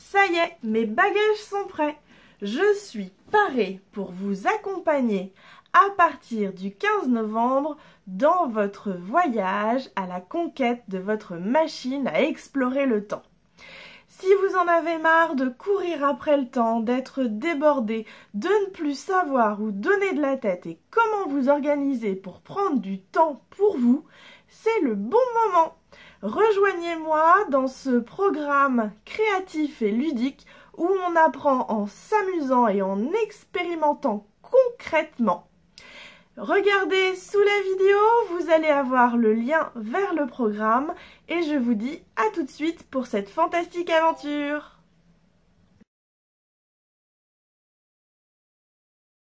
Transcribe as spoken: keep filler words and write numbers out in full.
Ça y est, mes bagages sont prêts. Je suis parée pour vous accompagner à partir du quinze novembre dans votre voyage à la conquête de votre machine à explorer le temps. Si vous en avez marre de courir après le temps, d'être débordé, de ne plus savoir où donner de la tête et comment vous organiser pour prendre du temps pour vous, c'est le bon moment. Rejoignez-moi dans ce programme créatif et ludique où on apprend en s'amusant et en expérimentant concrètement. Regardez sous la vidéo, vous allez avoir le lien vers le programme et je vous dis à tout de suite pour cette fantastique aventure.